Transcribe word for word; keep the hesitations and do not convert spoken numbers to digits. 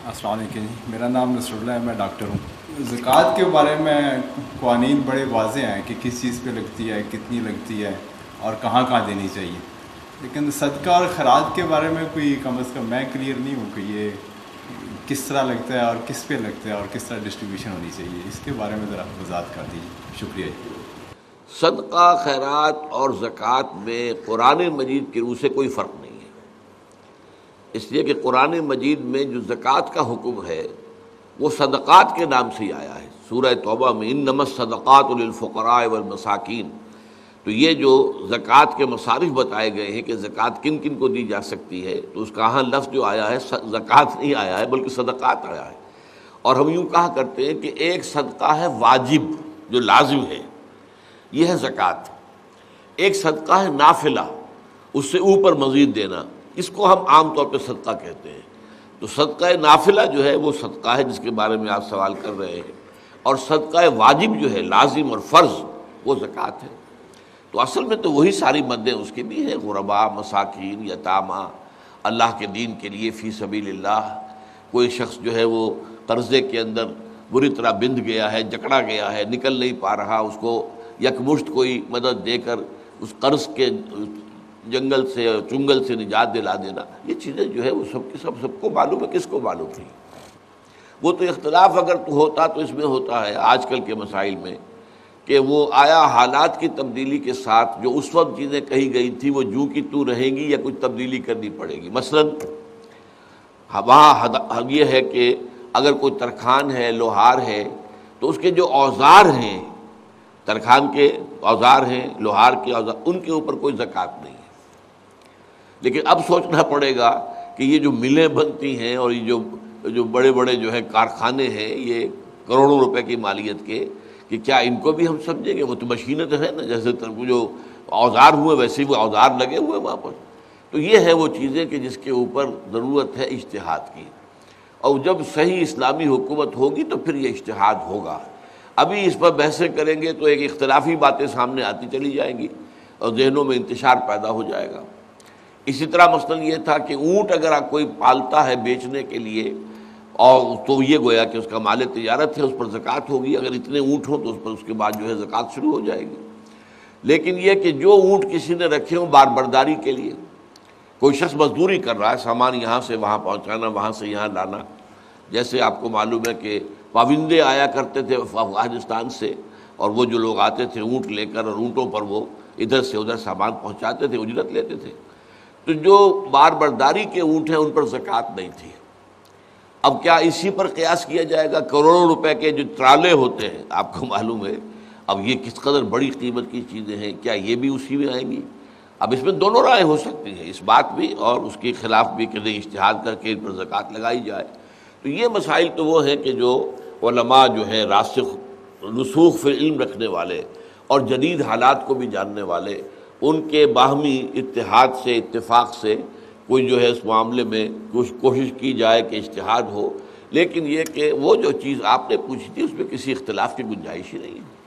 السلام علیکم، میرا نام نصر اللہ ہے، میں ڈاکٹر ہوں۔ زکوٰۃ کے بارے میں قوانین بڑے واضح ہیں کہ کس چیز پہ لگتی ہے، کتنی لگتی ہے اور کہاں کہاں دینی چاہیے، لیکن صدقہ اور خیرات کے بارے میں کوئی کم از کم میں کلیئر نہیں ہوں کہ یہ کس طرح لگتا ہے اور کس پہ لگتا ہے اور کس طرح ڈسٹریبیوشن ہونی چاہیے۔ اس کے بارے میں ذرا وضاحت کر دیجیے، شکریہ جی۔ صدقہ، خیرات اور زکوٰۃ میں قرآن مجید کی روح سے کوئی فرق نہیں ہے، اس لیے کہ قرآن مجید میں جو زکوٰۃ کا حکم ہے وہ صدقات کے نام سے ہی آیا ہے۔ سورہ توبہ میں انما الصدقات للفقراء والمساکین، تو یہ جو زکوٰۃ کے مصارف بتائے گئے ہیں کہ زکوٰۃ کن کن کو دی جا سکتی ہے، تو اس کا ہاں لفظ جو آیا ہے زکوٰۃ نہیں آیا ہے بلکہ صدقات آیا ہے۔ اور ہم یوں کہا کرتے ہیں کہ ایک صدقہ ہے واجب جو لازم ہے، یہ ہے زکوٰۃ۔ ایک صدقہ ہے نافلہ، اس سے اوپر مزید دینا، اس کو ہم عام طور پہ صدقہ کہتے ہیں۔ تو صدقہ نافلہ جو ہے وہ صدقہ ہے جس کے بارے میں آپ سوال کر رہے ہیں، اور صدقہ واجب جو ہے لازم اور فرض وہ زکوٰۃ ہے۔ تو اصل میں تو وہی ساری مدیں اس کی بھی ہیں، غرباء، مساکین، یتامہ، اللہ کے دین کے لیے فی سبیل اللہ۔ کوئی شخص جو ہے وہ قرضے کے اندر بری طرح بندھ گیا ہے، جکڑا گیا ہے، نکل نہیں پا رہا، اس کو یکمشت کوئی مدد دے کر اس قرض کے جنگل سے چنگل سے نجات دلا دینا، یہ چیزیں جو ہے وہ سب کی سب سب کو معلوم ہے، کس کو معلوم نہیں۔ وہ تو اختلاف اگر تو ہوتا تو اس میں ہوتا ہے آج کل کے مسائل میں کہ وہ آیا حالات کی تبدیلی کے ساتھ جو اس وقت چیزیں کہی گئی تھی وہ جوں کی تو رہیں گی یا کچھ تبدیلی کرنی پڑے گی۔ مثلا وہاں یہ ہے کہ اگر کوئی ترکھان ہے، لوہار ہے، تو اس کے جو اوزار ہیں، ترکھان کے اوزار ہیں، لوہار کے اوزار، ان کے اوپر کوئی زکوٰۃ نہیں ہے۔ لیکن اب سوچنا پڑے گا کہ یہ جو ملیں بنتی ہیں اور یہ جو جو بڑے بڑے جو ہے کارخانے ہیں، یہ کروڑوں روپے کی مالیت کے، کہ کیا ان کو بھی ہم سمجھیں گے؟ وہ تو مشینیں تو ہیں نا، جیسے جو اوزار ہوئے ویسے وہ اوزار لگے ہوئے وہاں پر۔ تو یہ ہے وہ چیزیں کہ جس کے اوپر ضرورت ہے اجتہاد کی، اور جب صحیح اسلامی حکومت ہوگی تو پھر یہ اجتہاد ہوگا۔ ابھی اس پر بحثیں کریں گے تو ایک اختلافی باتیں سامنے آتی چلی جائیں گی اور ذہنوں میں انتشار پیدا ہو جائے گا۔ اسی طرح مثلا یہ تھا کہ اونٹ اگر کوئی پالتا ہے بیچنے کے لیے، اور تو یہ گویا کہ اس کا مال تجارت ہے، اس پر زکوٰۃ ہوگی۔ اگر اتنے اونٹ ہوں تو اس پر اس کے بعد جو ہے زکوٰۃ شروع ہو جائے گی۔ لیکن یہ کہ جو اونٹ کسی نے رکھے ہوں بار برداری کے لیے، کوئی شخص مزدوری کر رہا ہے، سامان یہاں سے وہاں پہنچانا، وہاں سے یہاں لانا، جیسے آپ کو معلوم ہے کہ پابندے آیا کرتے تھے افغانستان سے، اور وہ جو لوگ آتے تھے اونٹ لے کر، اور اونٹوں پر وہ ادھر سے ادھر سامان پہنچاتے تھے، اجرت لیتے تھے۔ تو جو بار برداری کے اونٹ ہیں ان پر زکوٰۃ نہیں تھی۔ اب کیا اسی پر قیاس کیا جائے گا؟ کروڑوں روپے کے جو ٹرالے ہوتے ہیں، آپ کو معلوم ہے اب یہ کس قدر بڑی قیمت کی چیزیں ہیں، کیا یہ بھی اسی میں آئیں گی؟ اب اس میں دونوں رائے ہو سکتی ہیں، اس بات بھی اور اس کے خلاف بھی کہ نہیں اجتہاد کر کے ان پر زکوٰۃ لگائی جائے۔ تو یہ مسائل تو وہ ہیں کہ جو علماء جو ہیں راسخ رسوخ فی العلم رکھنے والے اور جدید حالات کو بھی جاننے والے، ان کے باہمی اتحاد سے، اتفاق سے کوئی جو ہے اس معاملے میں کچھ کوشش کی جائے کہ اجتہاد ہو۔ لیکن یہ کہ وہ جو چیز آپ نے پوچھی تھی اس میں کسی اختلاف کی گنجائش ہی نہیں ہے۔